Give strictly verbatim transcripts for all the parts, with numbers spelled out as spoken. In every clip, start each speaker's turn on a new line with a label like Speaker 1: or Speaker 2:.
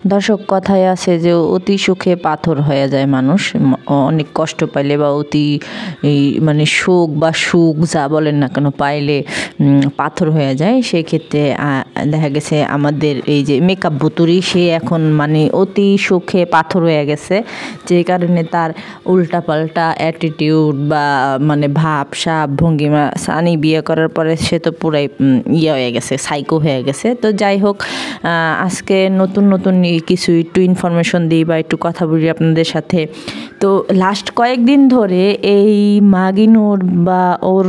Speaker 1: দর্শক কথায় আছে যে অতি সুখে পাথর হয়ে যায় মানুষ, অনেক কষ্ট পাইলে বা অতি মানে শোক বা সুখ যা বলেন না কেন পাইলে পাথর হয়ে যায়। সেই ক্ষেত্রে দেখা গেছে আমাদের এই যে মেকআপ বুতুরি সে এখন মানে অতি সুখে পাথর হয়ে গেছে, যে কারণে তার উল্টাপাল্টা অ্যাটিটিউড বা মানে ভাব সাব ভঙ্গিমা সানি বিয়ে করার পরে সে তো পুরাই ইয়ে হয়ে গেছে, সাইকো হয়ে গেছে। তো যাই হোক, আজকে নতুন নতুন কিছু একটু ইনফরমেশন দিই বা একটু কথা বলি আপনাদের সাথে। তো লাস্ট কয়েকদিন ধরে এই মাগিনুর বা ওর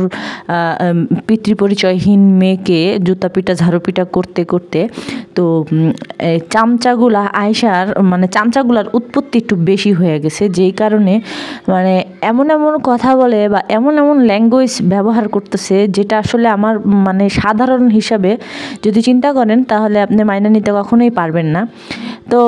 Speaker 1: পিতৃপরিচয়হীন মেয়েকে জুতা পিটা ঝাড়ু পিটা করতে করতে তো চামচাগুলা আয়সার মানে চামচাগুলার উৎপত্তি একটু বেশি হয়ে গেছে, যেই কারণে মানে এমন এমন কথা বলে বা এমন এমন ল্যাঙ্গুয়েজ ব্যবহার করতেছে যেটা আসলে আমার মানে সাধারণ হিসাবে যদি চিন্তা করেন তাহলে আপনি মাইনে নিতে কখনোই পারবেন না। তো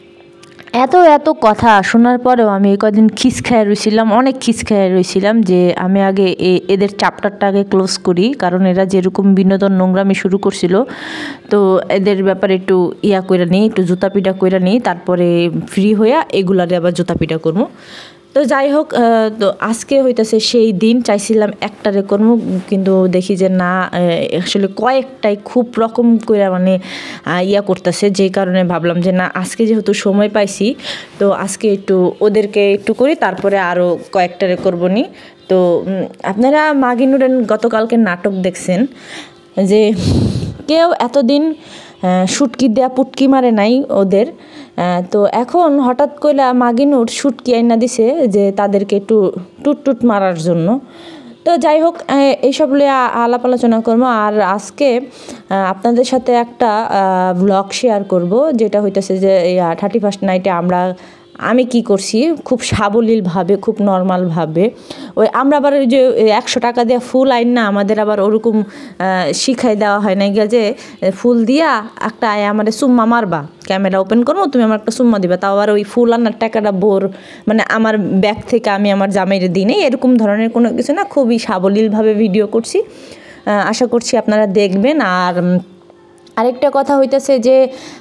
Speaker 1: এত এত কথা শোনার পরেও আমি এই কদিন খিস খেয়ে রয়েছিলাম, অনেক খিস খেয়ে রয়েছিলাম যে আমি আগে এদের চ্যাপ্টারটা আগে ক্লোজ করি, কারণ এরা যেরকম বিনোদন নোংরামি শুরু করছিল তো এদের ব্যাপারে একটু ইয়া কইরা নিই, একটু জুতা পিটা কইরা নিই, তারপরে ফ্রি হইয়া এগুলারে আবার জুতা পিটা করবো। তো যাই হোক, তো আজকে হইতেছে সেই দিন, চাইছিলাম একটারে করবো কিন্তু দেখি যে না, আসলে কয়েকটাই খুব রকম করে মানে ইয়া করতেছে, যেই কারণে ভাবলাম যে না আজকে যেহেতু সময় পাইছি তো আজকে একটু ওদেরকে একটু করি, তারপরে আরও কয়েকটারে করবো নি। তো আপনারা মাগিনুরের গতকালকে নাটক দেখছেন যে কেউ এতদিন শুটকি দেয়া পুটকি মারে নাই ওদের, তো এখন হঠাৎ করে মাগিনুর শুটকি আইনা দিছে যে তাদেরকে একটু টুট টুট মারার জন্য। তো যাই হোক, এইসব নিয়ে আলাপ আলোচনা করবো। আর আজকে আপনাদের সাথে একটা ব্লগ শেয়ার করব, যেটা হইতেছে যে থার্টি ফার্স্ট নাইটে আমরা আমি কি করছি খুব সাবলীলভাবে, খুব নর্মালভাবে। ওই আমরা আবার ওই যে একশো টাকা দিয়ে ফুল আইন না, আমাদের আবার ওরকম শিখাই দেওয়া হয় না গিয়া যে ফুল দিয়া একটা আয় আমাদের সুম্মা মারবা, ক্যামেরা ওপেন করবো তুমি আমার একটা সুম্মা দিবা, তাও আবার ওই ফুল আনার টাকাটা বোর মানে আমার ব্যাগ থেকে আমি আমার জামাইয়ের দিই নেই, এরকম ধরনের কোনো কিছু না, খুবই সাবলীলভাবে ভিডিও করছি। আশা করছি আপনারা দেখবেন। আর আরেকটা কথা হইতেছে যে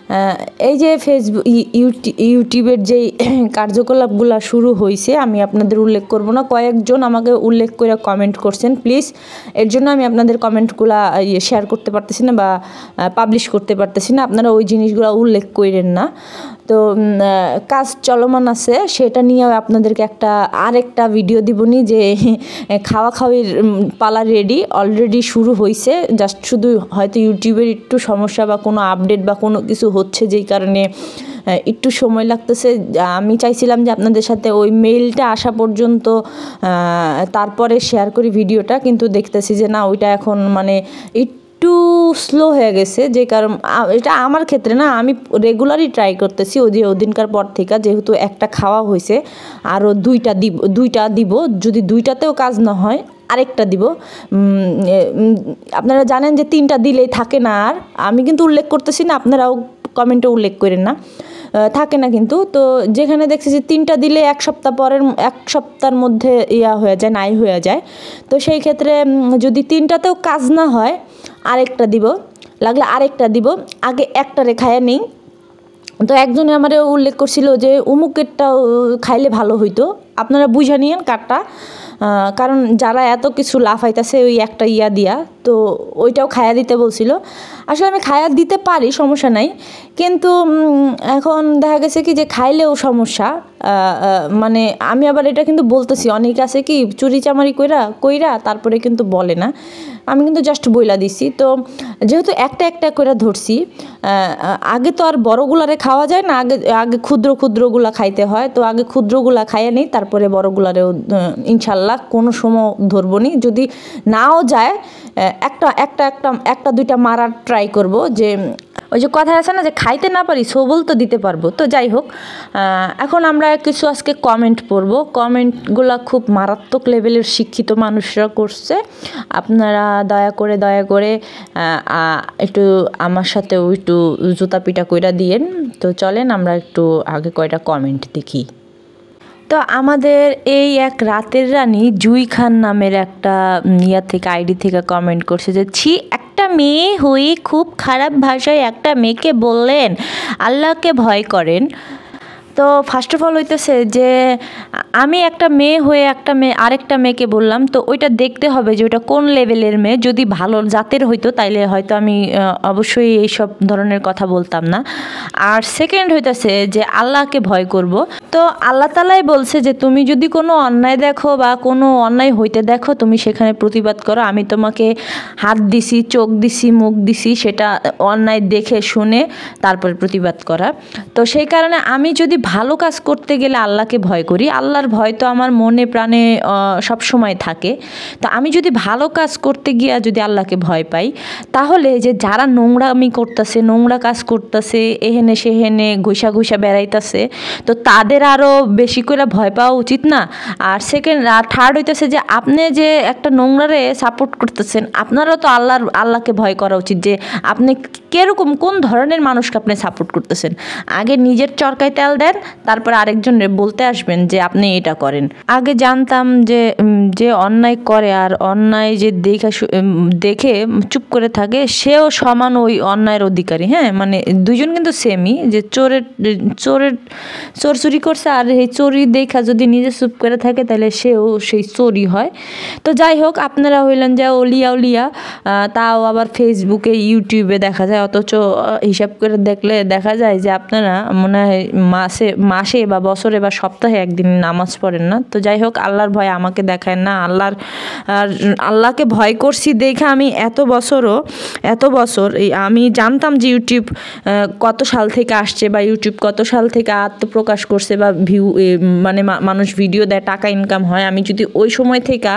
Speaker 1: এই যে ফেসবুক ইউটিউবের যেই কার্যকলাপগুলো শুরু হয়েছে, আমি আপনাদের উল্লেখ করব না, কয়েকজন আমাকে উল্লেখ করে কমেন্ট করছেন, প্লিজ এর জন্য আমি আপনাদের কমেন্টগুলো শেয়ার করতে পারতেছি না বা পাবলিশ করতে পারতেছি না, আপনারা ওই জিনিসগুলো উল্লেখ করেন না। তো কাজ চলমান আছে, সেটা নিয়েও আপনাদেরকে একটা আরেকটা ভিডিও দিবনি যে খাওয়া খাওয়ির পালা রেডি অলরেডি শুরু হয়েছে, জাস্ট শুধু হয়তো ইউটিউবের একটু সমস্যা বা কোনো আপডেট বা কোনো কিছু হচ্ছে যেই কারণে একটু সময় লাগতেছে। আমি চাইছিলাম যে আপনাদের সাথে ওই মেইলটা আসা পর্যন্ত তারপরে শেয়ার করি ভিডিওটা, কিন্তু দেখতেছি যে না ওইটা এখন মানে একটু স্লো হয়ে গেছে, যে কারণ এটা আমার ক্ষেত্রে না, আমি রেগুলারই ট্রাই করতেছি ওই যে ওদিনকার পর থেকে, যেহেতু একটা খাওয়া হয়েছে আরও দুইটা দিব দুইটা দিব যদি দুইটাতেও কাজ না হয় আরেকটা দিব। আপনারা জানেন যে তিনটা দিলেই থাকে না, আর আমি কিন্তু উল্লেখ করতেছি না, আপনারাও কমেন্টে উল্লেখ করেন না, থাকে না কিন্তু। তো যেখানে দেখছি যে তিনটা দিলে এক সপ্তাহ পরের এক সপ্তাহের মধ্যে ইয়া হয়ে যায়, নাই হয়ে যায়, তো সেই ক্ষেত্রে যদি তিনটাতেও কাজ না হয় আরেকটা দিব, লাগলে আরেকটা দিব, আগে একটা রেখায় নেই। তো একজনে আমার উল্লেখ করছিল যে অমুকেরটাও খাইলে ভালো হইতো, আপনারা বুঝা নিয়েন কারটা, কারণ যারা এত কিছু লাফাইতেছে ওই একটা ইয়া দিয়া, তো ওইটাও খায়া দিতে বলছিল। আসলে আমি খায়া দিতে পারি, সমস্যা নাই, কিন্তু এখন দেখা গেছে কি যে খাইলেও সমস্যা। মানে আমি আবার এটা কিন্তু বলতেছি, অনেকে আছে কি চুরি চামারি কইরা কইরা তারপরে কিন্তু বলে না, আমি কিন্তু জাস্ট বইলা দিছি। তো যেহেতু একটা একটা করে ধরছি, আগে তো আর বড়গুলারে খাওয়া যায় না, আগে আগে ক্ষুদ্র ক্ষুদ্রগুলা খাইতে হয়, তো আগে ক্ষুদ্রগুলা খাইয়ে নিই, তারপরে বড়গুলারেও ইনশাল্লাহ কোনো সময় ধরবো নি, যদি নাও যায় একটা একটা একটা একটা দুইটা মারার ট্রাই করব। যে ওই যে কথা আছে না যে খাইতে না পারি সবল তো দিতে পারবো। তো যাই হোক, এখন আমরা কিছু আজকে কমেন্ট পড়ব, কমেন্টগুলো খুব মারাত্মক লেভেলের শিক্ষিত মানুষরা করছে, আপনারা দয়া করে দয়া করে একটু আমার সাথেও একটু জুতা পিটা কইরা দিয়েন। তো চলেন আমরা একটু আগে কয়টা কমেন্ট দেখি। তো আমাদের এই এক রাতের রানী জুই খান নামের একটা ইয়া থেকে আইডি থেকে কমেন্ট করছে যে ছি একটা একটা মেয়ে হয়ে খুব খারাপ ভাষায় একটা মেয়েকে বললেন আল্লাহকে ভয় করেন। তো ফার্স্ট অফ অল হইতেছে যে আমি একটা মেয়ে হয়ে একটা মেয়ে আরেকটা মেয়েকে বললাম, তো ওইটা দেখতে হবে যে ওইটা কোন লেভেলের মেয়ে। যদি ভালো জাতের হইতো তাইলে হয়তো আমি অবশ্যই এইসব ধরনের কথা বলতাম না। আর সেকেন্ড হইতেছে যে আল্লাহকে ভয় করব। তো আল্লাহ তাআলাই বলছে যে তুমি যদি কোনো অন্যায় দেখো বা কোনো অন্যায় হইতে দেখো তুমি সেখানে প্রতিবাদ করো। আমি তোমাকে হাত দিছি, চোখ দিছি, মুখ দিছি, সেটা অন্যায় দেখে শুনে তারপরে প্রতিবাদ করা। তো সেই কারণে আমি যদি ভালো কাজ করতে গেলে আল্লাহকে ভয় করি, আল্লাহর ভয় তো আমার মনে প্রাণে সব সময় থাকে। তো আমি যদি ভালো কাজ করতে গিয়ে যদি আল্লাহকে ভয় পাই, তাহলে যে যারা নোংরামি করতেছে, নোংরা কাজ করতেছে, এহেনে সেহেনে ঘুষা ঘুষা বেড়াইতেছে, তো তাদের আরও বেশি করে ভয় পাওয়া উচিত না? আর সেকেন্ড আর থার্ড হইতেছে যে আপনি যে একটা নোংরারে সাপোর্ট করতেছেন, আপনারও তো আল্লাহর আল্লাহকে ভয় করা উচিত যে আপনি কীরকম কোন ধরনের মানুষকে আপনি সাপোর্ট করতেছেন। আগে নিজের চরকায় তেল দেন, তারপর আরেকজনের বলতে আসবেন যে আপনি এটা করেন। আগে জানতাম যে যে অন্যায় করে আর অন্যায় যে দেখা দেখে চুপ করে থাকে সেও সমান ওই অন্যায়ের অধিকারী। হ্যাঁ, মানে দুইজন কিন্তু সেমই, যে চোরের চোরের চোর চুরি করছে আর এই চোরি দেখা যদি নিজে চুপ করে থাকে তাহলে সেও সেই চোরই হয়। তো যাই হোক, আপনারা হইলেন যে ওলিয়া উলিয়া, তাও আবার ফেসবুকে ইউটিউবে দেখা যায়, অথচ হিসাব করে দেখলে দেখা যায় যে আপনারা মনে হয় মাসে মাসে বা বছরে বা সপ্তাহে একদিন নামাজ পড়েন না। তো যাই হোক, আল্লাহর ভয় আমাকে দেখায় না। আল্লাহর আল্লাহকে ভয় করছি দেখে আমি এত বছরও এত বছর এই আমি জানতাম যে ইউটিউব কত সাল থেকে আসছে বা ইউটিউব কত সাল থেকে আত্মপ্রকাশ করছে বা ভিউ মানে মানুষ ভিডিও দেয়, টাকা ইনকাম হয়। আমি যদি ওই সময় থেকে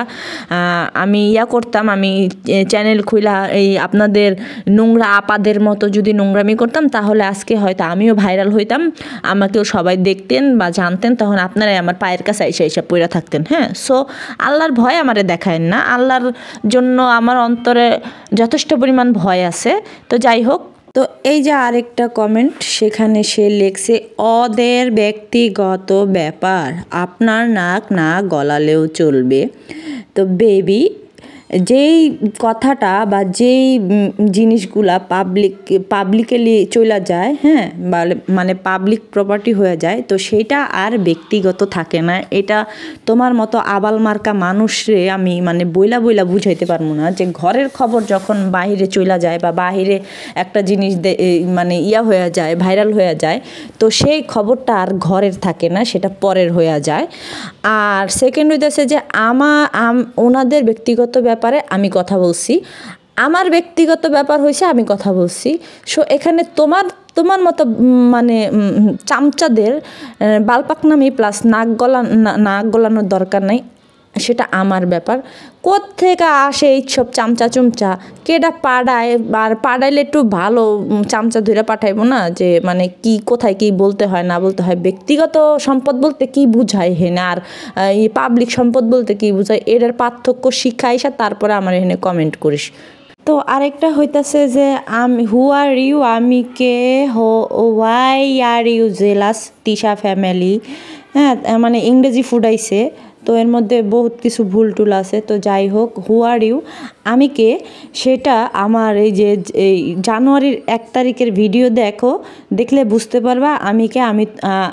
Speaker 1: আমি ইয়া করতাম, আমি চ্যানেল খুলা এই আপনাদের নোংরা আপাদের মতো যদি নোংরামি করতাম, তাহলে আজকে হয়তো আমিও ভাইরাল হইতাম, আমাকেও সবাই দেখতেন বা জানতেন, তখন আপনারাই আমার পায়ের কাছে এসে এসে পড়ে থাকতেন। হ্যাঁ, সো আল্লাহর ভয় আমারে দেখায় না, আল্লাহর জন্য আমার অন্তরে যথেষ্ট পরিমাণ ভয় আছে। তো যাই হোক, তো এই যে আরেকটা কমেন্ট, সেখানে সে লিখছে ওদের ব্যক্তিগত ব্যাপার, আপনার নাক না গলালেও চলবে। তো বেবি, যেই কথাটা বা যেই জিনিসগুলা পাবলিক পাবলিকেলি চলে যায়, হ্যাঁ, মানে পাবলিক প্রপার্টি হয়ে যায়, তো সেইটা আর ব্যক্তিগত থাকে না। এটা তোমার মতো আবাল মার্কা মানুষরে আমি মানে বইলা বইলা বুঝাইতে পারবো না যে ঘরের খবর যখন বাহিরে চলে যায় বা বাহিরে একটা জিনিস মানে ইয়া হয়ে যায়, ভাইরাল হয়ে যায়, তো সেই খবরটা আর ঘরের থাকে না, সেটা পরের হয়ে যায়। আর সেকেন্ড হইতেছে যে আমার ওনাদের ব্যক্তিগত ব্যাপার ব্যাপারে আমি কথা বলছি, আমার ব্যক্তিগত ব্যাপার হয়েছে আমি কথা বলছি। সো এখানে তোমার তোমার মতো মানে চামচাদের বালপাকনামি প্লাস নাক গলা নাক গলানোর দরকার নাই, সেটা আমার ব্যাপার। কোত্থেকে আসে এইসব চামচা চুমচা, কেডা পাড়ায়, আর পাড়াইলে একটু ভালো চামচা ধরে পাঠাইবো না, যে মানে কি কোথায় কি বলতে হয় না বলতে হয়। ব্যক্তিগত সম্পদ বলতে কি বুঝায় হেনে, আর এই পাবলিক সম্পদ বলতে কি বুঝায়, এটার পার্থক্য শিক্ষা এসে তারপরে আমার এখানে কমেন্ট করিস। তো আরেকটা হইতাছে যে আমি হু আর ইউ, আমি কে, হো why are you jealous Tisha family. হ্যাঁ, মানে ইংরেজি ফুডাইছে, তো এর মধ্যে বহুত কিছু ভুল টুল আছে। তো যাই হোক, হু আর ইউ, আমি কে, সেটা আমার এই যে এই জানুয়ারির এক তারিখের ভিডিও দেখো, দেখলে বুঝতে পারবা আমি কে। আমি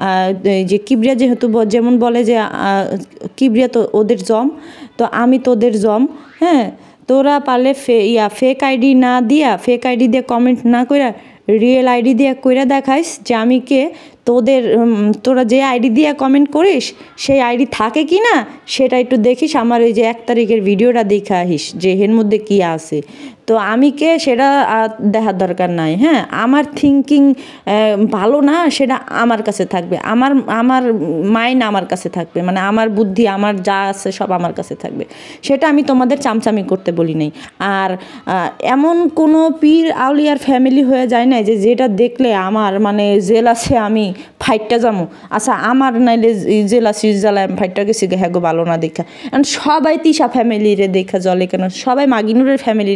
Speaker 1: যে কিবরিয়া যেহেতু যেমন বলে যে কিবরিয়া তো ওদের জম, তো আমি তোদের জম। হ্যাঁ, তোরা পারলে ফে ইয়া ফেক আইডি না দিয়া, ফেক আইডি দিয়ে কমেন্ট না কইরা রিয়েল আইডি দিয়ে কইরা দেখাইস যে আমি কে। তোদের তোরা যে আইডি দিয়ে কমেন্ট করিস সেই আইডি থাকে কি না সেটা একটু দেখিস, আমার ওই যে এক তারিখের ভিডিওটা দেখে আহিস যে এর মধ্যে কী আছে। তো আমি কে সেটা দেখার দরকার নাই। হ্যাঁ, আমার থিঙ্কিং ভালো না সেটা আমার কাছে থাকবে, আমার আমার মাইন্ড আমার কাছে থাকবে, মানে আমার বুদ্ধি আমার যা আছে সব আমার কাছে থাকবে, সেটা আমি তোমাদের চামচামি করতে বলি নাই। আর এমন কোনো পীর আউলিয়ার ফ্যামিলি হয়ে যায় না যে যেটা দেখলে আমার মানে জেলাসে আমি ফাইটটা যাবো। আচ্ছা, আমার নাইলে জেলাসি জ্বালায় আমি ফাইটটা গেছি হ্যাঁ গো ভালো না দেখা, সবাই তিশা ফ্যামিলিরে দেখা জলে কেন, সবাই মাগিনুরের ফ্যামিলিরে দেখা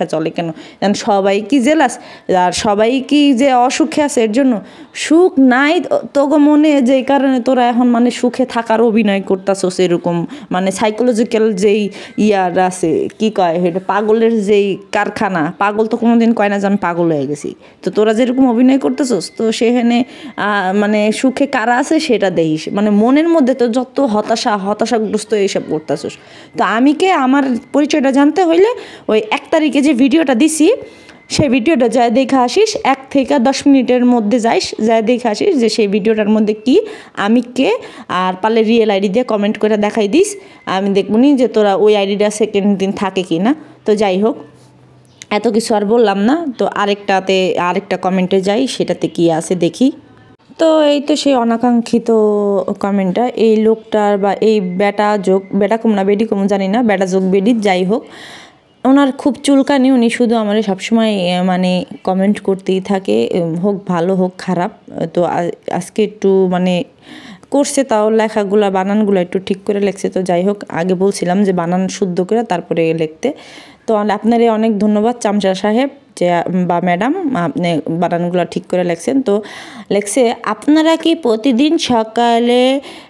Speaker 1: চলে কেন? সবাই কি জেলাস আর সবাই কি যে অসুখে আছে এর জন্য? সুখ নাই তোগো মনে, যেই কারণে তোরা এখন মানে সুখে থাকার অভিনয় করতেছস এরকম, মানে সাইকোলজিক্যাল যেই ইয়ার আছে কি কয় এটা পাগলের যেই কারখানা, পাগল তো কোনোদিন কয় না যে আমি পাগল হয়ে গেছি। তো তোরা যেরকম অভিনয় করতেছস তো সেখানে মানে সুখে কারা আছে সেটা দেখিস, মানে মনের মধ্যে তো যত হতাশা হতাশাগ্রস্ত এইসব করতেছস। তো আমি কে আমার পরিচয়টা জানতে হইলে ওই এক তারিখে যে ভিডিওটা দিছি সেই ভিডিওটা যায় দেখে আসিস, এক থেকে দশ মিনিটের মধ্যে যাইস, যায় দেখে আসিস যে সেই ভিডিওটার মধ্যে কি আমি কে, আর পারলে রিয়েল আইডি দিয়ে কমেন্ট করে দেখাই দিস, আমি দেখবো নি যে তোরা ওই আইডিটা সেকেন্ড দিন থাকে কি না। তো যাই হোক, এত কিছু আর বললাম না, তো আরেকটাতে আরেকটা কমেন্টে যাই, সেটাতে কি আছে দেখি। তো এই তো সেই অনাকাঙ্ক্ষিত কমেন্টটা, এই লোকটার বা এই বেটা যোগ বেটা কম না বেডি কম জানি না, বেটা যোগ বেডি যাই হোক, ওনার খুব চুলকানি, উনি শুধু আমার সবসময় মানে কমেন্ট করতেই থাকে, হোক ভালো হোক খারাপ। তো আজকে একটু মানে করছে, তাও লেখাগুলো বানানগুলো একটু ঠিক করে লেখছে। তো যাই হোক, আগে বলছিলাম যে বানান শুদ্ধ করে তারপরে লিখতে। তো আপনারে অনেক ধন্যবাদ চামচা সাহেব যে বা ম্যাডাম, আপনি বানানগুলো ঠিক করে লেখছেন। তো লেখছে, আপনারা কি প্রতিদিন সকালে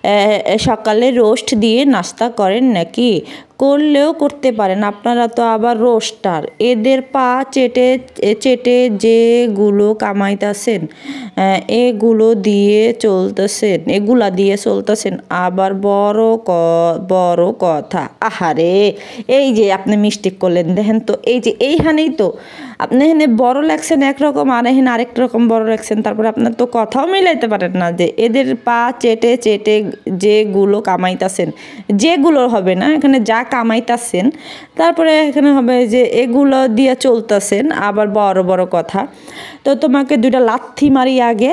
Speaker 1: সকালে রোস্ট দিয়ে নাস্তা করেন নাকি? করলেও করতে পারেন, আপনারা তো আবার রোস্টার। এদের পা চেটে চেটে যেগুলো কামাইতেছেন এগুলো দিয়ে চলতেছেন এগুলা দিয়ে চলতেছেন আবার বড় ক বড় কথা। আহারে, এই যে আপনি মিস্টেক করলেন, দেখেন তো, এই যে এইখানেই তো আপনি এখানে বড় লেখছেন একরকম, আর এখানে আরেক রকম বড় লেখছেন, তারপরে আপনার তো কথাও মিলাইতে পারেন না। যে এদের পা চেটে চেটে যেগুলো কামাইতেছেন, যেগুলো হবে না, এখানে যা কামাইতেছেন, তারপরে এখানে হবে যে এগুলো দিয়ে চলতেছেন আবার বড় বড় কথা। তো তোমাকে দুইটা লাথি মারি আগে,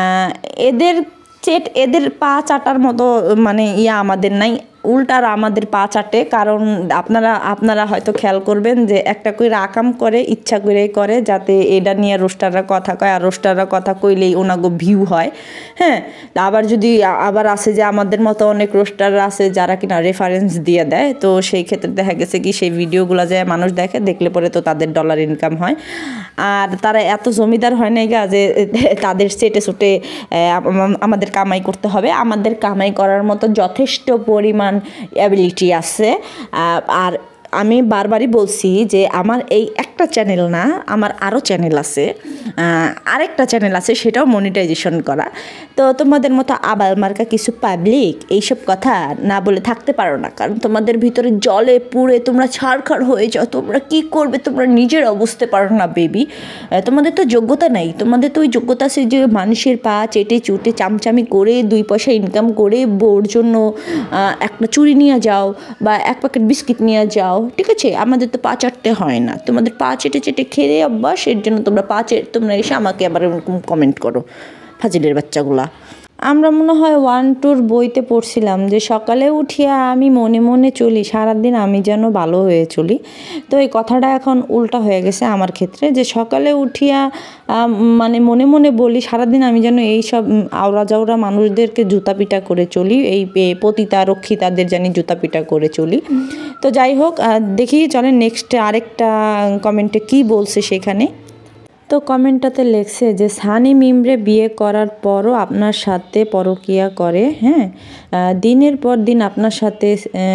Speaker 1: এদের চেট এদের পা চাটার মতো মানে ইয়া আমাদের নাই, উল্টার আমাদের পা চাটে। কারণ আপনারা আপনারা হয়তো খেয়াল করবেন যে একটা করে আকাম করে ইচ্ছা করেই করে, যাতে এটা নিয়ে রোস্টাররা কথা কয়, আর রোস্টাররা কথা কইলেই ওনাগো ভিউ হয়। হ্যাঁ, আবার যদি আবার আছে যে আমাদের মতো অনেক রোস্টাররা আছে যারা কিনা রেফারেন্স দিয়ে দেয়, তো সেই ক্ষেত্রে দেখা গেছে কি সেই ভিডিওগুলো যায় মানুষ দেখে, দেখলে পরে তো তাদের ডলার ইনকাম হয়। আর তারা এত জমিদার হয় নাই গা যে তাদের চেটে চুটে আমাদের কামাই করতে হবে। আমাদের কামাই করার মতো যথেষ্ট পরিমাণ অ্যাবিলিটি আছে। আর আমি বারবারই বলছি যে আমার এই একটা চ্যানেল না, আমার আরও চ্যানেল আছে, আরেকটা চ্যানেল আছে, সেটাও মনিটাইজেশন করা। তো তোমাদের মতো আবাল মার্কা কিছু পাবলিক এইসব কথা না বলে থাকতে পারো না, কারণ তোমাদের ভিতরে জলে পুড়ে তোমরা ছাড়খাড় হয়ে যাও। তোমরা কি করবে তোমরা নিজেরাও বুঝতে পারো না বেবি। তোমাদের তো যোগ্যতা নাই, তোমাদের তো ওই যোগ্যতা আছে যে মানুষের পা চেটে চুটে চামচামি করে দুই পয়সা ইনকাম করে বউর জন্য একটা চুড়ি নিয়ে যাও বা এক প্যাকেট বিস্কিট নিয়ে যাও, ঠিক আছে? আমাদের তো পা চাটতে হয় না, তোমাদের পা চেটে চেটে খেয়ে অভ্যাস, এর জন্য তোমরা পা চেটে তোমরা এসে আমাকে আবার এরকম কমেন্ট করো, ফাজিলের বাচ্চাগুলা। আমরা মনে হয় ওয়ান টুর বইতে পড়ছিলাম যে সকালে উঠিয়া আমি মনে মনে চলি, সারাদিন আমি যেন ভালো হয়ে চলি। তো এই কথাটা এখন উল্টা হয়ে গেছে আমার ক্ষেত্রে, যে সকালে উঠিয়া মানে মনে মনে বলি সারাদিন আমি যেন এই সব আওড়া জাওড়া মানুষদেরকে জুতা পিটা করে চলি, এই পতিতা রক্ষিতাদের জানি জুতা পিটা করে চলি। তো যাই হোক, দেখি চলেন নেক্সট আরেকটা কমেন্টে কি বলছে সেখানে। তো কমেন্টটাতে লেখছে যে সানি মিমরে বিয়ে করার পরও আপনার সাথে পরকিয়া করে, হ্যাঁ, দিনের পর দিন আপনার সাথে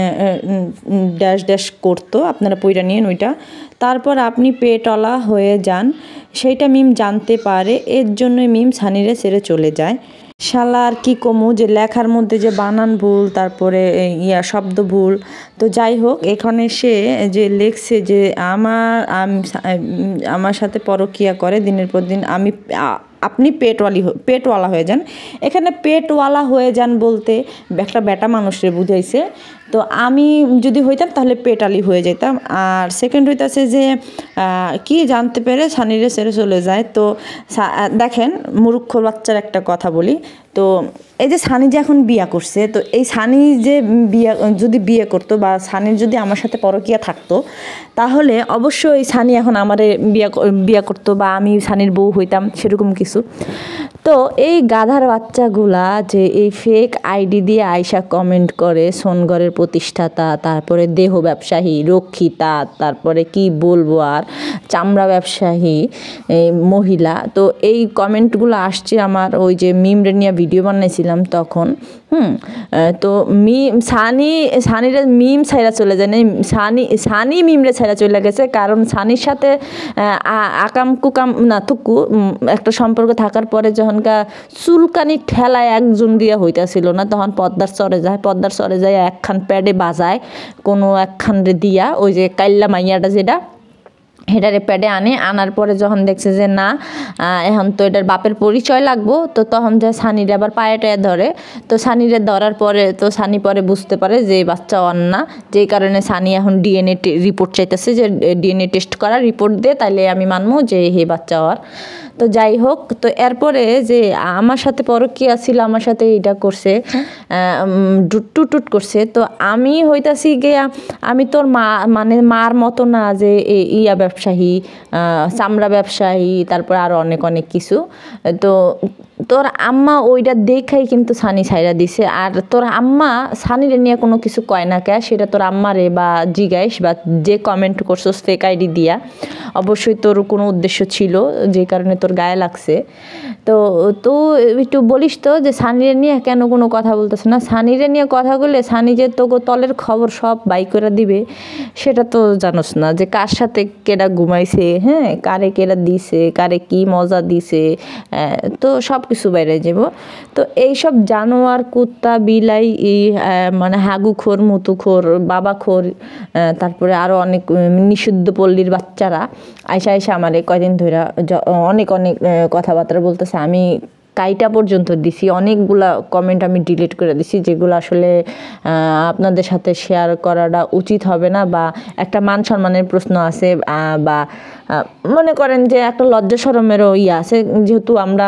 Speaker 1: ড্যাশ ড্যাশ করতো, আপনারা পইরা নিয়েন ওইটা, তারপর আপনি পেটলা হয়ে যান, সেইটা মিম জানতে পারে, এর জন্যই মিম সানিরে ছেড়ে চলে যায়। শালা আর কি কমু, যে লেখার মধ্যে যে বানান ভুল, তারপরে ইয়া শব্দ ভুল। তো যাই হোক, এখানে সে যে লেখছে যে আমার আমার সাথে পরকিয়া করে দিনের পর দিন, আমি আপনি পেটওয়ালি পেটওয়ালা হয়ে যান। এখানে পেটওয়ালা হয়ে যান বলতে একটা বেটা মানুষের বুঝাইছে। তো আমি যদি হইতাম তাহলে পেটালি হয়ে যেতাম। আর সেকেন্ড হইতাছে যে কি জানতে পেরে সানিরে ছেড়ে চলে যায়। তো দেখেন, মূর্খ বাচ্চার একটা কথা বলি, তো এই যে সানি যে এখন বিয়া করছে, তো এই সানি যে বিয়া যদি বিয়ে করতো বা সানির যদি আমার সাথে পরকিয়া থাকতো, তাহলে অবশ্যই সানি এখন আমারে বিয়া বিয়া করতো বা আমি সানির বউ হইতাম, সেরকম কিছু। তো এই গাধার বাচ্চাগুলা যে এই ফেক আইডি দিয়ে আয়সা কমেন্ট করে, সোনগড়ের প্রতিষ্ঠাতা, তারপরে দেহ ব্যবসায়ী রক্ষিতা, তারপরে কি বলবো আর চামড়া ব্যবসায়ী মহিলা, তো এই কমেন্টগুলো আসছে আমার ওই যে মিমরে নিয়ে ভিডিও বানাইছিলাম তখন। হুম তো মিম সানি সানিরা মিম ছাইরা চলে যায় না, সানি সানি মিমরে ছাইরা চলে গেছে, কারণ সানির সাথে আকাম কুকাম না থুকু একটা সম্পর্ক থাকার পরে যখনকা চুলকানি ঠেলায় একজন দিয়া হইতাছিল না, তখন পদ্মার চরে যায়, পদ্মার চরে যায় একখান প্যাডে বাজায় কোনো একখান রে দিয়া, ওই যে কাইল্লা মাইয়াটা যেটা হেটারে প্যাডে আনে, আনার পরে যখন দেখছে যে না এখন তো এটার বাপের পরিচয় লাগবো, তো তখন যায় সানিরে আবার পায়ে টায়ে ধরে। তো সানিরে ধরার পরে তো সানি পরে বুঝতে পারে যে বাচ্চা ওর না, যেই কারণে সানি এখন ডিএনএ রিপোর্ট চাইতেছে যে ডিএনএ টেস্ট করা, রিপোর্ট দে তাইলে আমি মানবো যে হে বাচ্চা ওর। তো যাই হোক, তো এরপরে যে আমার সাথে পরকীয়া ছিল, আমার সাথে এটা করছে, টুট টুট করছে, তো আমি হইতাছি গিয়া আমি তোর মা মানে মার মতো না যে ইয়া ব্যবসায়ী, চামড়া ব্যবসায়ী, তারপর আরও অনেক অনেক কিছু। তো তোর আম্মা ওইটা দেখাই কিন্তু সানি ছাইরা দিছে, আর তোর আম্মা সানিরে নিয়ে কোনো কিছু কয় না কে, সেটা তোর আম্মারে বা জিগাইস বা যে কমেন্ট করছোস ফেক আইডি দিয়া, অবশ্যই তোর কোনো উদ্দেশ্য ছিল যে কারণে তোর গায়ে লাগছে। তো তো একটু বলিস তো যে সানিরে নিয়ে কেন কোনো কথা বলতেছে না, সানিরে নিয়ে কথা বললে সানি যে তোকে তলের খবর সব বাই করে দিবে সেটা তো জানোস না, যে কার সাথে কেডা ঘুমাইছে, হ্যাঁ কারে কেডা দিছে, কারে কি মজা দিছে, তো সব কিছু বাইরে যাব। তো এইসব জানোয়ার কুত্তা বিলাই এই মানে হাগুখোর মুতুখোর বাবাখোর, তারপরে আরও অনেক নিষিদ্ধ পল্লীর বাচ্চারা আইসা আইসা আমার কয়দিন ধরে অনেক অনেক কথাবার্তা বলতেছে। আমি কাইটা পর্যন্ত দিছি, অনেকগুলা কমেন্ট আমি ডিলিট করে দিছি, যেগুলো আসলে আপনাদের সাথে শেয়ার করাটা উচিত হবে না, বা একটা মান সম্মানের প্রশ্ন আছে, বা মনে করেন যে একটা লজ্জা শরমেরও ইয়ে আছে, যেহেতু আমরা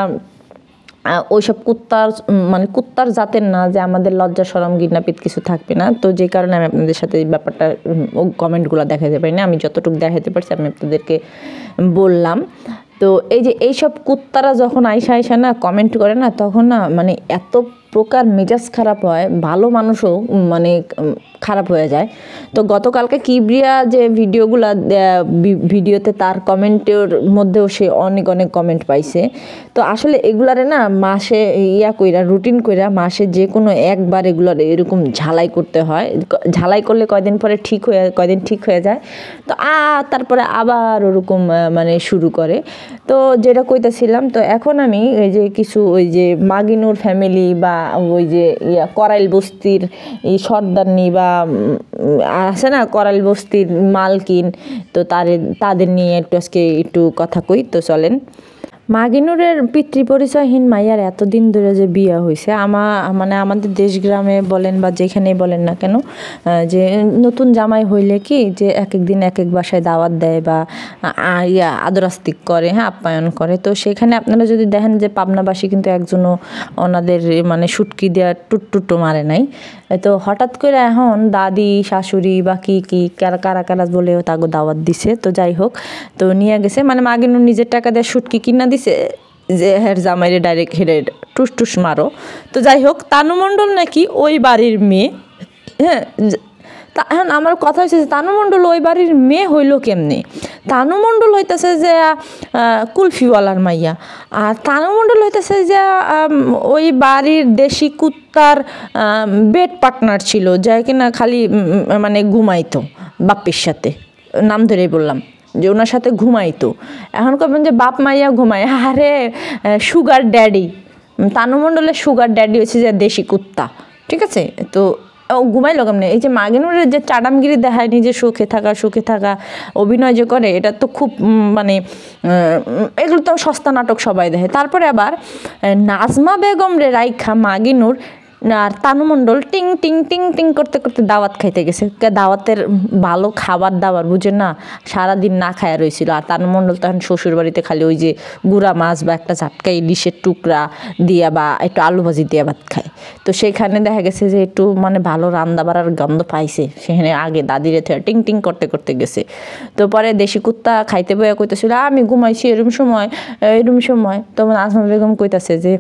Speaker 1: ওইসব কুত্তার মানে কুত্তার জাতের না যে আমাদের লজ্জা শরম ঘৃণাপিত কিছু থাকবে না। তো যে কারণে আমি আপনাদের সাথে এই ব্যাপারটা কমেন্টগুলো দেখাতে পারি না, আমি যতটুকু দেখাতে পারছি আমি আপনাদেরকে বললাম। তো এই যে এইসব কুত্তারা যখন আইসা আইসা না কমেন্ট করে না, তখন না মানে এত প্রকার মেজাজ খারাপ হয়, ভালো মানুষও মানে খারাপ হয়ে যায়। তো গতকালকে কিবরিয়া যে ভিডিওগুলা ভিডিওতে তার কমেন্টের মধ্যেও সে অনেক অনেক কমেন্ট পাইছে। তো আসলে এগুলারে না মাসে ইয়া কইরা রুটিন কইরা মাসে যে কোনো একবার এগুলার এরকম ঝালাই করতে হয়, ঝালাই করলে কয়দিন পরে ঠিক হয়ে কয়দিন ঠিক হয়ে যায়, তো আ তারপরে আবার ওরকম মানে শুরু করে। তো যেটা কইতেছিলাম, তো এখন আমি এই যে কিছু ওই যে মাগিনুর ফ্যামিলি বা ওই যে ইয়া করাইল বস্তির এই সর্দারনি বা আছে না করাইল বস্তির মালকিন, তো তাদের তাদের নিয়ে একটু আজকে একটু কথা কই। তো চলেন। মাগিনুরের পিতৃ পরিচয়হীন মাইয়ার এতদিন ধরে যে বিয়ে হয়েছে, আমা মানে আমাদের দেশ গ্রামে বলেন বা যেখানেই বলেন না কেন, যে নতুন জামাই হইলে কি যে এক এক দিন এক এক বাসায় দাওয়াত দেয় বা ইয়া আদরাস্তিক করে, হ্যাঁ আপ্যায়ন করে। তো সেখানে আপনারা যদি দেখেন যে পাবনাবাসী কিন্তু একজনও ওনাদের মানে শুটকি দেওয়া টুটটুটো মারে নাই। তো হঠাৎ করে এখন দাদি শাশুড়ি বা কি কি কারা কারা কারা বলেও তাকে দাওয়াত দিছে। তো যাই হোক, তো নিয়ে গেছে মানে মাগিনুর নিজের টাকা দিয়ে শুটকি কিনা দিছে যে হের জামাইরে ডাইরেক্ট হেরে টুস টুস মারো। তো যাই হোক, তানু মণ্ডল নাকি ওই বাড়ির মেয়ে, হ্যাঁ। তা এখন আমার কথা হচ্ছে যে তানু মণ্ডল ওই বাড়ির মেয়ে হইল কেমনি? তানু মণ্ডল হইতেছে যে কুলফিওয়ালার মাইয়া, আর তানু মণ্ডল হইতেছে যে ওই বাড়ির দেশি কুত্তার বেড পার্টনার ছিল, যা কিনা খালি মানে ঘুমাইতো বাপ্পির সাথে, নাম ধরেই বললাম যে ওনার সাথে ঘুমাইতো। এখন কবেন যে বাপ মাইয়া ঘুমায়, আরে সুগার ড্যাডি, তানু মণ্ডলের সুগার ড্যাডি হচ্ছে যে দেশি কুত্তা, ঠিক আছে? তো ও ঘুমাইলো কেমনে? এই যে মাগিনুরের যে চাডামগিরি দেখায়, নিজে সুখে থাকা সুখে থাকা অভিনয় যে করে, এটা তো খুব মানে এগুলো তো সস্তা নাটক সবাই দেখে। তারপরে আবার নাজমা বেগম রে রাইখা মাগিনুর আর তানু মণ্ডল টিং টিং টিং টিং করতে করতে দাওয়াত খাইতে গেছে। দাওয়াতের ভালো খাবার দাবার বুঝে না, সারাদিন না খায়া রয়েছিল। আর তানু মণ্ডল তখন শ্বশুর বাড়িতে খালি ওই যে গুঁড়া মাছ বা একটা ঝাটকা ইলিশের টুকরা দিয়া বা একটু আলু ভাজি দিয়া ভাত খায়। তো সেখানে দেখা গেছে যে একটু মানে ভালো রান্না বাড়ার গন্ধ পাইছে, সেখানে আগে দাদিরে থেকে টিং টিং করতে করতে গেছে। তো পরে দেশি কুত্তা খাইতে বইয়া কইতেছিল আমি ঘুমাইছি এরম সময় এরম সময়। তো নাজমা বেগম কইতাছে যে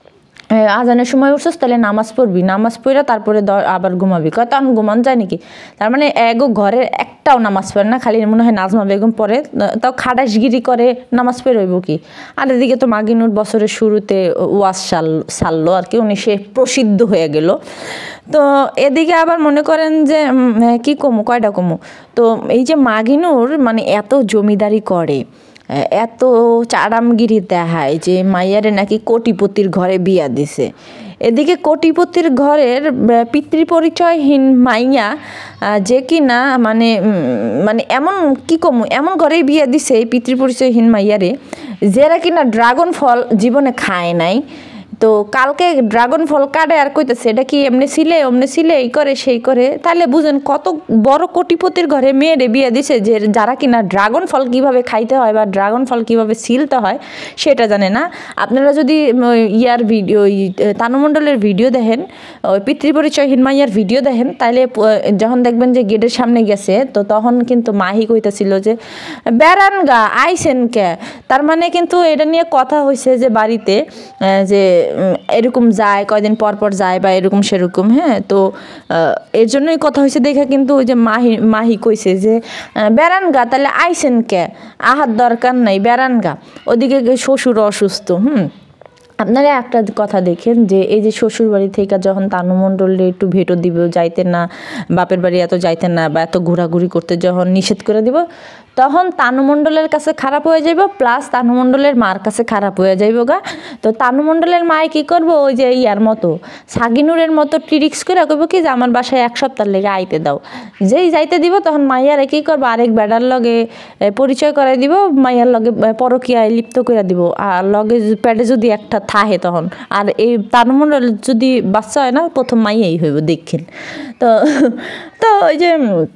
Speaker 1: আজানের সময় উঠছিস তাহলে নামাজ পড়বি, নামাজ পড়ে তারপরে আবার ঘুমাবি। কয় তখন ঘুমান যায় নাকি? তার মানে এগো ঘরের একটাও নামাজ পড়ে না, খালি মনে হয় নাজমা বেগম পড়ে, তাও খাটাসগিরি করে নামাজ পড়ে হইব কি। আর এদিকে তো মাগিনুর বছরের শুরুতে ওয়াজ সাল সারলো আর কি, উনি সে প্রসিদ্ধ হয়ে গেল। তো এদিকে আবার মনে করেন যে কি কমু কয়টা কমু। তো এই যে মাগিনুর মানে এত জমিদারি করে, এত চারামগিরি দেখায় যে মাইয়ারে নাকি কোটিপতির ঘরে বিয়া দিছে। এদিকে কোটিপতির ঘরের পিতৃ পরিচয়হীন মাইয়া যে কি না মানে মানে এমন কি কমু এমন ঘরেই বিয়া দিছে এই পিতৃ পরিচয়হীন মাইয়ারে, যারা কিনা ড্রাগন ফল জীবনে খায় নাই। তো কালকে ড্রাগন ফল কাটে আর কইতেছে এটা কি এমনি ছিলে অমনি ছিলে এই করে সেই করে। তাহলে বুঝেন কত বড় কোটিপতির ঘরে মেয়েরে বিয়ে দিছে যে যারা কিনা ড্রাগন ফল কিভাবে খাইতে হয় বা ড্রাগন ফল কিভাবে ছিলতে হয় সেটা জানে না। আপনারা যদি ইয়ার ভিডিও তানু মণ্ডলের ভিডিও দেখেন, ওই পিতৃ পরিচয়হীন মাইয়ার ভিডিও দেখেন, তাহলে যখন দেখবেন যে গেটের সামনে গেছে তো তখন কিন্তু মাহি কইতাছিল যে বেড়ান গা আইসেন কে। তার মানে কিন্তু এটা নিয়ে কথা হয়েছে যে বাড়িতে যে এরকম যায় কয়দিন পর পর যায় বা এরকম সেরকম। হ্যাঁ, তো এর জন্যই কথা হয়েছে দেখা কিন্তু ওই যে মাহি মাহি কইছে যে বেড়ান গা তাহলে আইসেন কে, আহার দরকার নাই বেড়ান গা। ওদিকে শ্বশুর অসুস্থ। হুম আপনারা একটা কথা দেখেন যে এই যে শ্বশুর বাড়ি থেকে যখন তানু মণ্ডলে একটু ভেটো দিব যাইতে না, বাপের বাড়ি এত যাইতে না বা এত ঘোরাঘুরি করতে যখন নিষেধ করে দিব, তখন তানু মণ্ডলের কাছে খারাপ হয়ে যাইব, প্লাস তানু মণ্ডলের মার কাছে খারাপ হয়ে যাইব গা। তো তানু মণ্ডলের মায়ে কী করবো ওই যে ইয়ার মতো সাগিনুরের মতো ট্রিক্স করে কইব কি যে আমার বাসায় এক সপ্তাহ লেগে আইতে দাও। যেই যাইতে দিব তখন মাইয়ারে কী করবো আরেক বেড়ার লগে পরিচয় করাই দিব, মাইয়ার লগে পরকীয়ায় লিপ্ত করে দিব। আর লগে প্যাডে যদি একটা থাহে তখন, আর এই তানু মণ্ডল যদি বাচ্চা হয় না প্রথম মাইয়াই হইব দেখেন। তো তো ওই যে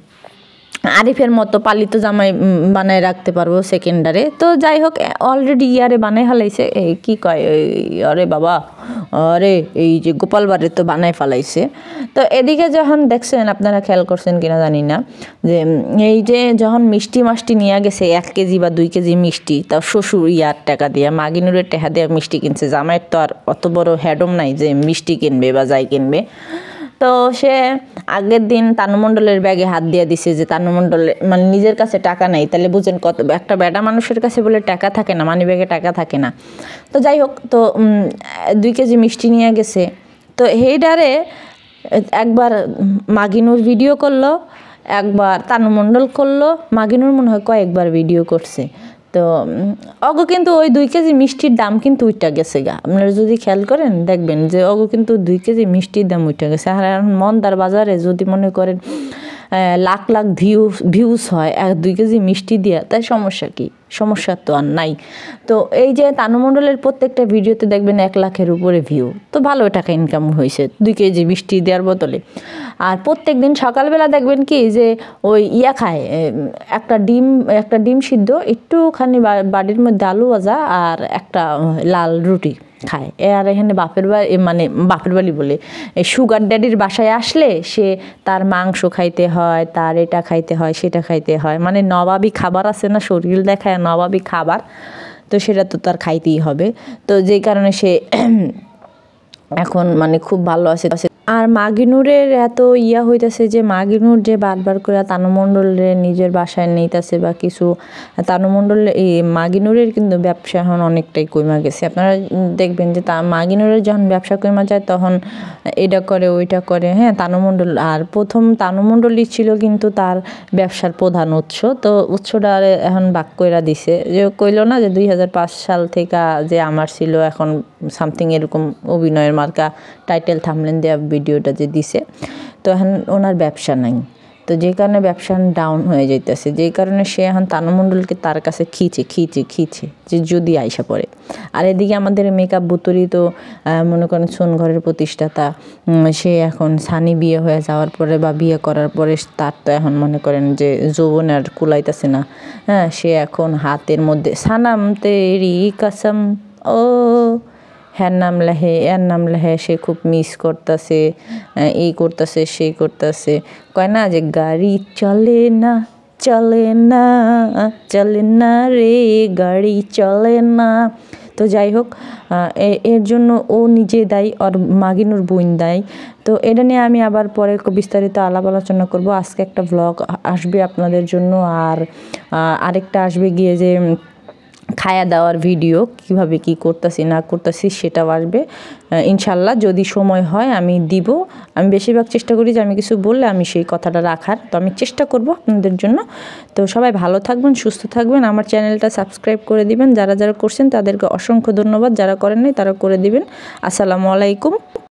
Speaker 1: আরিফের মতো পালিত জামাই বানায় রাখতে পারবো সেকেন্ডারে। তো যাই হোক অলরেডি ইয়ারে বানাই ফেলাইছে, এই কী কয় আরে বাবা আরে এই যে গোপালবারে তো বানাই ফেলাইছে। তো এদিকে যখন দেখছেন আপনারা খেয়াল করছেন কিনা জানি না যে এই যে যখন মিষ্টি মাষ্টি নিয়ে গেছে এক কেজি বা দুই কেজি মিষ্টি, তাও শ্বশুর ইয়ার টাকা দিয়ে মাগিনুরের টাকা দিয়ে মিষ্টি কিনছে। জামাইয়ের তো আর অত বড় হ্যাডম নাই যে মিষ্টি কিনবে বা যাই কিনবে। তো সে আগের দিন তানু মণ্ডলের ব্যাগে হাত দিয়ে দিছে যে তানু মণ্ডলের মানে নিজের কাছে টাকা নাই। তাহলে বুঝেন কত একটা বেটা মানুষের কাছে বলে টাকা থাকে না, মানি ব্যাগে টাকা থাকে না। তো যাই হোক তো দুই কেজি মিষ্টি নিয়ে গেছে। তো হেইডারে একবার মাগিনুর ভিডিও করলো, একবার তানু মণ্ডল করলো, মাগিনুর মনে হয় কয়েকবার ভিডিও করছে। তো অগো কিন্তু ওই দুই কেজি মিষ্টির দাম কিন্তু উইটা গেছে গা। আপনারা যদি খেয়াল করেন দেখবেন যে অগো কিন্তু দুই কেজি মিষ্টির দাম উইটা গেছে। আর এখন মন্দার বাজারে যদি মনে করেন লাখ লাখ ভিউ ভিউজ হয় এক দুই কেজি মিষ্টি দিয়া, তাই সমস্যা কি? সমস্যা তো আর নাই। তো এই যে তানু মণ্ডলের প্রত্যেকটা ভিডিওতে দেখবেন এক লাখের উপরে ভিউ, তো ভালো টাকা ইনকাম হয়েছে দুই কেজি মিষ্টি দেওয়ার বদলে। আর প্রত্যেক দিন সকালবেলা দেখবেন কি যে ওই ইয়া খায় একটা ডিম একটা ডিম সিদ্ধ একটুখানি বাড়ির মধ্যে আলু ভাজা আর একটা লাল রুটি খায়। আর এখানে বাপের বাড়ি মানে বাপের বাড়ি বলে সুগার ড্যাডির বাসায় আসলে সে তার মাংস খাইতে হয়, তার এটা খাইতে হয় সেটা খাইতে হয়, মানে নবাবী খাবার আছে না, শরীর দেখায় নবাবী খাবার, তো সেটা তো তার খাইতেই হবে। তো যেই কারণে সে এখন মানে খুব ভালো আছে। আর মাগিনুরের এত ইয়া হইতেছে যে মাগিনুর যে বারবার করে তানু মণ্ডলের নিজের বাসায় নিতেছে বা কিছু, তানু মণ্ডল এই মাগিনুরের কিন্তু ব্যবসা এখন অনেকটাই কমে গেছে। আপনারা দেখবেন যে তা মাগিনুরের যখন ব্যবসা কমে যায় তখন এটা করে ওইটা করে। হ্যাঁ, তানু মণ্ডল আর প্রথম তানু মণ্ডলই ছিল কিন্তু তার ব্যবসার প্রধান উৎস। তো উৎসটা এখন বাক কইরা দিছে, যে কইল না যে দুই হাজার পাঁচ সাল থেকে যে আমার ছিল এখন সামথিং এরকম অভিনয়ের মার্কা টাইটেল থামলেন দেওয়া ভিডিওটা যে দিছে। তো এখন ওনার ব্যবসা নাই, তো যে কারণে ব্যবসা ডাউন হয়ে যাইতেছে, যেই কারণে সে এখন তানু মণ্ডলকে তার কাছে খিচে খিচে খিচে যে যদি আইসা পড়ে। আর এদিকে আমাদের মেকআপ বুতুরি তো মনে করেন সোন ঘরের প্রতিষ্ঠাতা, সে এখন সানি বিয়ে হয়ে যাওয়ার পরে বা বিয়ে করার পরে তার তো এখন মনে করেন যে যৌবন আর কুলাইতেছে না। হ্যাঁ, সে এখন হাতের মধ্যে সানাম তেরি কাসম ও হ্যার নাম লেহে এর নাম লেহে, সে খুব মিস করতেছে, এই করতেছে সেই করতেছে। কয় না যে গাড়ি চলে না চলে না চলে না রে গাড়ি চলে না। তো যাই হোক, এর জন্য ও নিজে দায়ী, আর মাগিনুর বোন দায়ী। তো এটা নিয়ে আমি আবার পরে বিস্তারিত আলাপ আলোচনা করব। আজকে একটা ভ্লগ আসবে আপনাদের জন্য, আর আরেকটা আসবে গিয়ে যে খায়া দাওয়ার ভিডিও, কিভাবে কি করতেছি না করতেছি সেটাও আসবে ইনশাল্লাহ। যদি সময় হয় আমি দিব। আমি বেশিরভাগ চেষ্টা করি যে আমি কিছু বললে আমি সেই কথাটা রাখার, তো আমি চেষ্টা করব আপনাদের জন্য। তো সবাই ভালো থাকবেন, সুস্থ থাকবেন। আমার চ্যানেলটা সাবস্ক্রাইব করে দিবেন, যারা যারা করছেন তাদেরকে অসংখ্য ধন্যবাদ, যারা করেন নাই তারা করে দিবেন। আসসালামু আলাইকুম।